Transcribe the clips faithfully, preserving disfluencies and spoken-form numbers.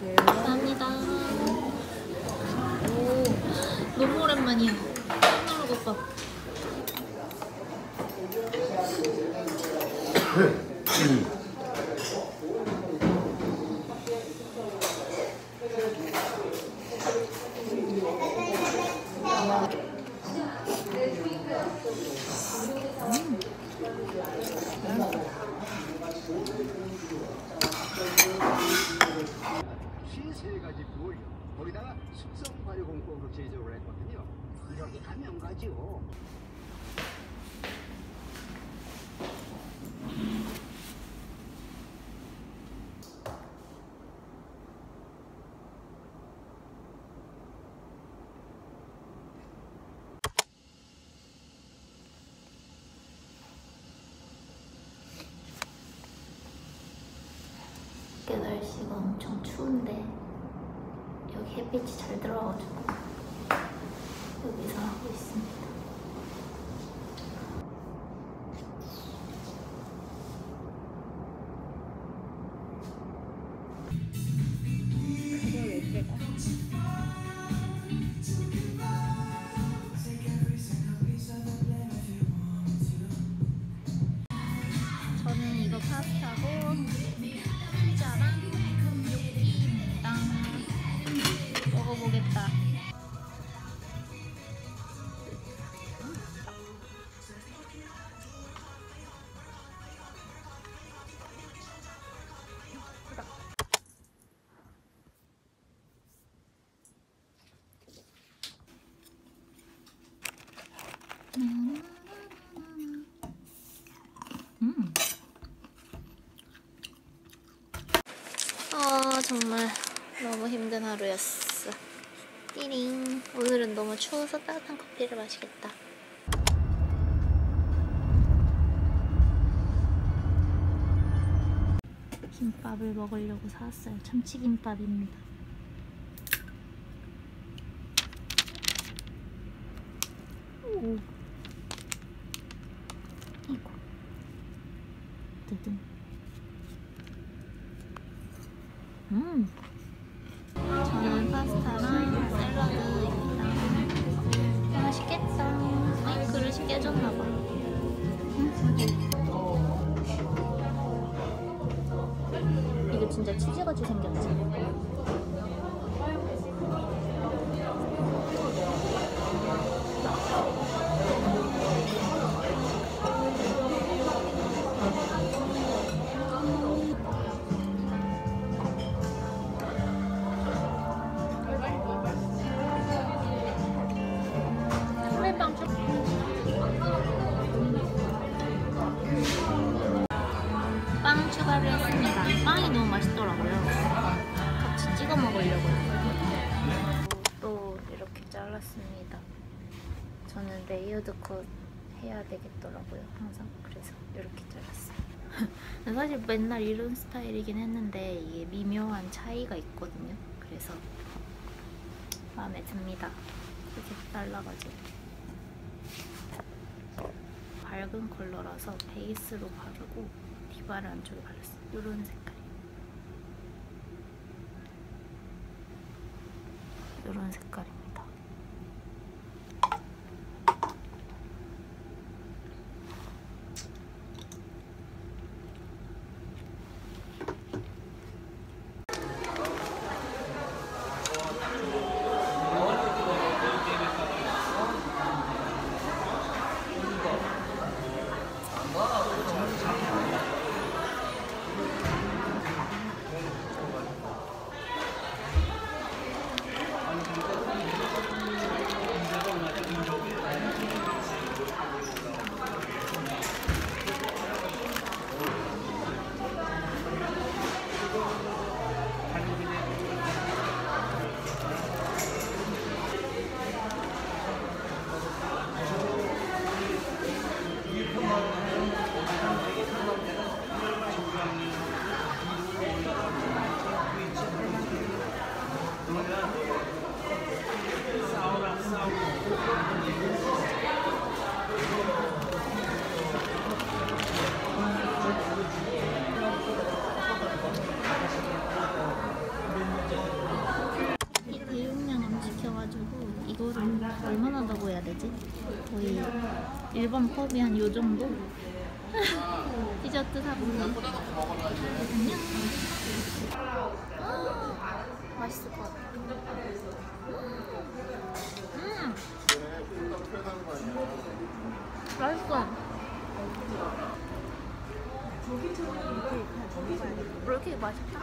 감사합니다. 오, 너무 오랜만이야. 콩나물 국밥. 세 가지 부을 거기다가 숙성 발효 공법으로 제조를 했거든요. 이렇게 하면 가지요. 밖에 날씨가 엄청 추운데 여기 햇빛이 잘 들어와가지고 여기서 하고 있습니다. 저는 이거 파스타고 피자랑 요끼입니다. 먹어보겠다. 음. 아 정말 너무 힘든 하루였어. 띠링. 오늘은 너무 추워서 따뜻한 커피를 마시겠다. 김밥을 먹으려고 사왔어요. 참치김밥입니다. 오. 이거. 뜨든. 음. 저는 파스타랑 샐러드입니다. 맛있겠다. 아니 그릇이 깨졌나봐. 음. 이게 진짜 치즈같이 생겼지? 빵 추가를 했습니다. 빵이 너무 맛있더라고요. 같이 찍어 먹으려고요. 또 이렇게 잘랐습니다. 저는 레이어드 컷 해야 되겠더라고요. 항상. 그래서 이렇게 잘랐어요. 사실 맨날 이런 스타일이긴 했는데 이게 미묘한 차이가 있거든요. 그래서 마음에 듭니다. 이렇게 잘라가지고. 밝은 컬러라서 베이스로 바르고 디바를 안쪽에 발랐어요. 이런 색깔. 이런 색깔입니다. 일본 컵이 한 요 정도? 디저트 사볼래? 안녕. 아, 맛있을 것 같아. 음, 맛있어. 왜 이렇게 맛있다?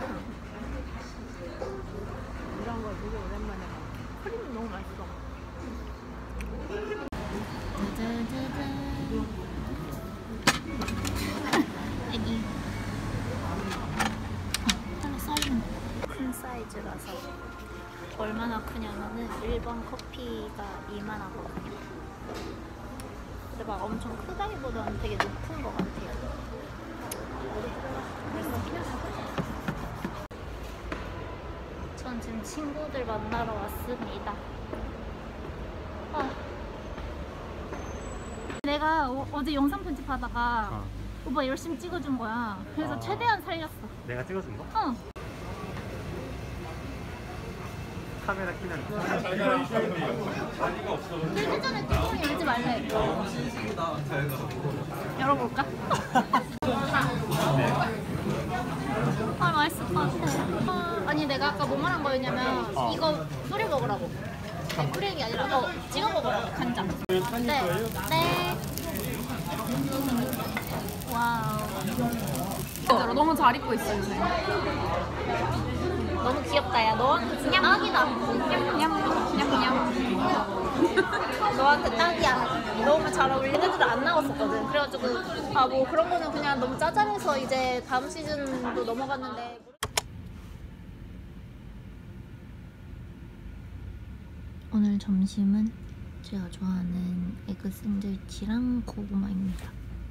이런 거 되게 오랜만에 먹어. 크림이 너무 맛있어. 짜자자잔. 애기. 어, 하나 썰면 큰 사이즈라서 얼마나 크냐면은 일본 커피가 이만하거든요. 근데 막 엄청 크다기보다는 되게 높은 것 같아요. 전 지금 친구들 만나러 왔습니다. 아. 내가 어, 어제 영상 편집하다가 어. 오빠 열심히 찍어준 거야. 그래서 아. 최대한 살렸어. 내가 찍어준 거? 어. 카메라 키면 들기 전에 뚜껑 열지 말래. 열어볼까? 아 맛있을 것 같아. 아, 아니 내가 아까 뭐 말한 거였냐면 어. 이거 뿌려 먹으라고. 아니, 뿌리는 게 아니라 어, 찍어 먹으라고 간장. 네. 네. 와우. 너무 잘 입고 있어 요새. 너무 귀엽다 야. 너한테 그냥 딱이다. 냠냠냠냠. 너한테 딱이야. 너무 잘 어울리는 애들 안 나왔었거든. 그래가지고 아 뭐 그런 거는 그냥 너무 짜잘해서 이제 다음 시즌도 넘어갔는데. 오늘 점심은 제가 좋아하는 에그 샌드위치랑 고구마입니다.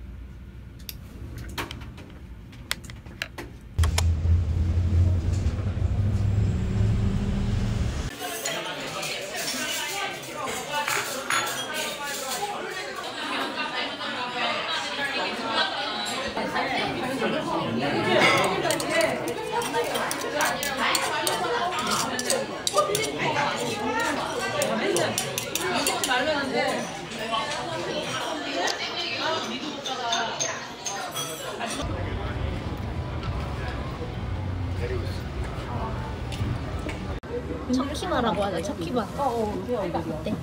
척키마라고 하자. 척키마. 어어. 어때?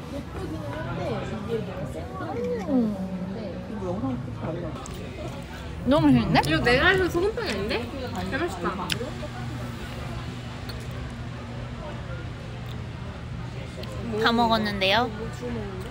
너무 맛있는데? 이거 내가 해서 소금빵이 아닌데? 잘 맛있다. 다 먹었는데요. 뭐 주워 먹는